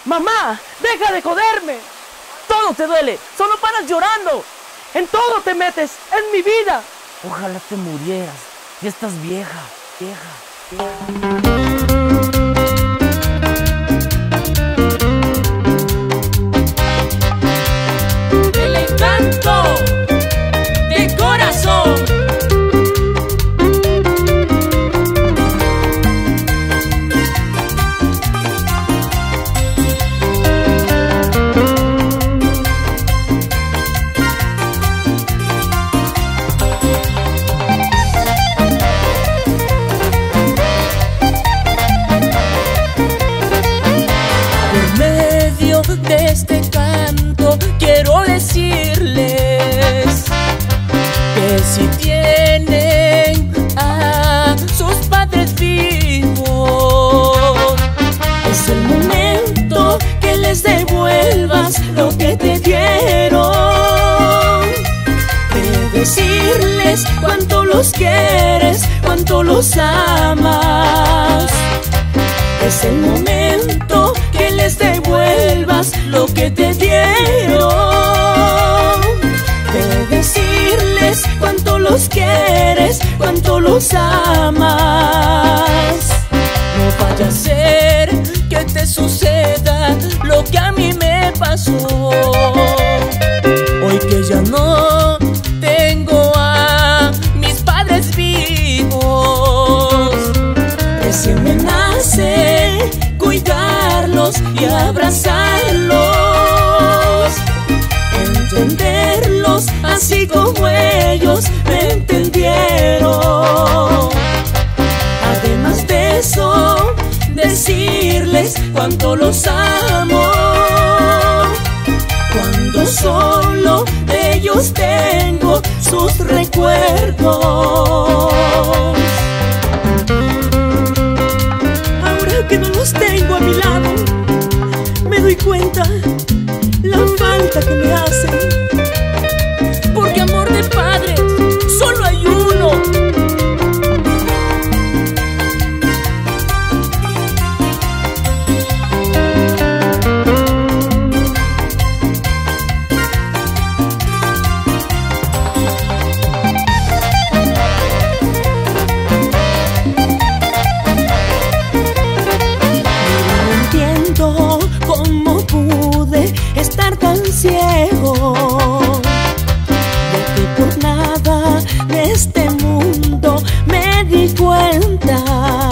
Mamá, deja de joderme. Todo te duele, solo paras llorando. En todo te metes, en mi vida. Ojalá te murieras, ya estás vieja, vieja. El encanto de corazón. De este canto quiero decirles que si tienen a sus padres vivos, es el momento que les devuelvas lo que te dieron, de decirles cuánto los quieres, cuánto los amas. Es el momento que les devuelvas lo que te dieron, de decirles cuánto los quieres, cuánto los amas. No vaya a ser que te suceda lo que a mí me pasó. Hoy que ya no tengo a mis padres vivos, recién me nace cuidarlos y abrazarlos, entenderlos así como ellos me entendieron. Además de eso, decirles cuánto los amo, cuando solo de ellos tengo sus recuerdos. Que no los tengo a mi lado, me doy cuenta la falta que me hacen, porque amor de padre solo hay uno. Estar tan ciego, de que por nada de este mundo me di cuenta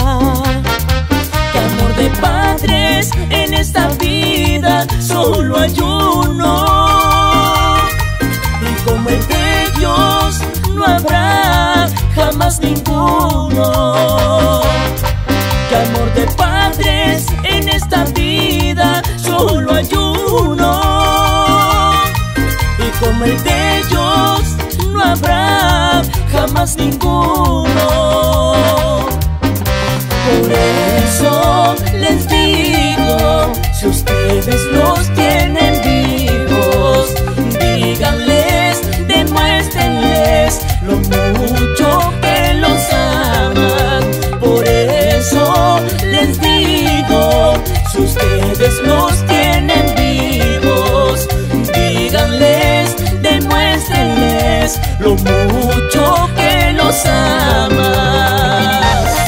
que amor de padres en esta vida solo hay uno, y como el de ellos no habrá jamás ninguno. Que amor de padres en esta vida solo hay uno, y como el de ellos no habrá jamás ninguno. Por eso les digo, si ustedes los tienen vivos, díganles, demuéstrenles lo mucho que los aman. Por eso les digo, si ustedes los tienen vivos, díganles, demuéstrenles lo mucho que los amas.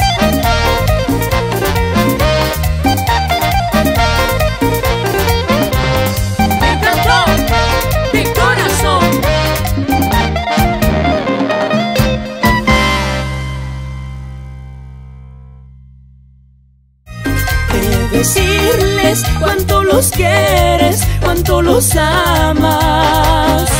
Me encantó de corazón. Decirles cuánto los quieres, cuánto los amas.